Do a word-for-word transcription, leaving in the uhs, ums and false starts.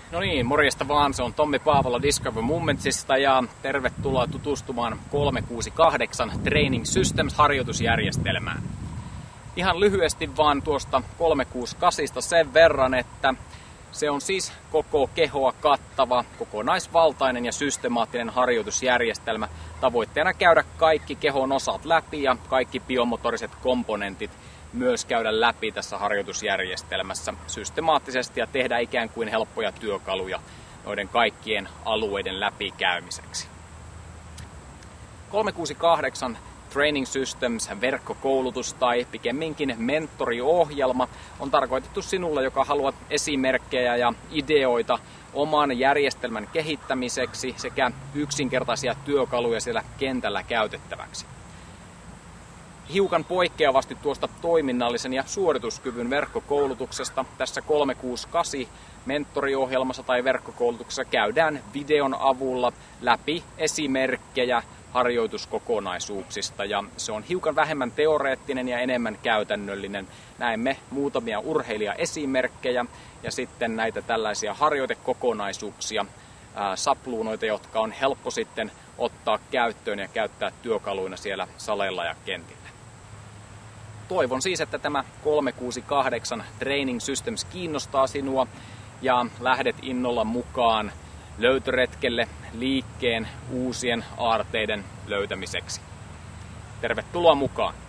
No niin, morjesta vaan. Se on Tommi Paavola Discover Momentsista ja tervetuloa tutustumaan kolmesataakuusikymmentäkahdeksan Training Systems-harjoitusjärjestelmään. Ihan lyhyesti vaan tuosta kolmesataakuusikymmentäkahdeksan sen verran, että se on siis koko kehoa kattava, kokonaisvaltainen ja systemaattinen harjoitusjärjestelmä. Tavoitteena käydä kaikki kehon osat läpi ja kaikki biomotoriset komponentit myös käydä läpi tässä harjoitusjärjestelmässä systemaattisesti ja tehdä ikään kuin helppoja työkaluja noiden kaikkien alueiden läpikäymiseksi. kolmesataakuusikymmentäkahdeksan Training Systems verkkokoulutus tai pikemminkin mentoriohjelma on tarkoitettu sinulle, joka haluat esimerkkejä ja ideoita oman järjestelmän kehittämiseksi sekä yksinkertaisia työkaluja siellä kentällä käytettäväksi. Hiukan poikkeavasti tuosta toiminnallisen ja suorituskyvyn verkkokoulutuksesta tässä kolmesataakuusikymmentäkahdeksan mentoriohjelmassa tai verkkokoulutuksessa käydään videon avulla läpi esimerkkejä harjoituskokonaisuuksista ja se on hiukan vähemmän teoreettinen ja enemmän käytännöllinen. Näemme muutamia urheilijaesimerkkejä ja sitten näitä tällaisia harjoitekokonaisuuksia, ää, sapluunoita, jotka on helppo sitten ottaa käyttöön ja käyttää työkaluina siellä saleilla ja kentillä. Toivon siis, että tämä kolmesataakuusikymmentäkahdeksan Training Systems kiinnostaa sinua ja lähdet innolla mukaan löytöretkelle liikkeen uusien aarteiden löytämiseksi. Tervetuloa mukaan!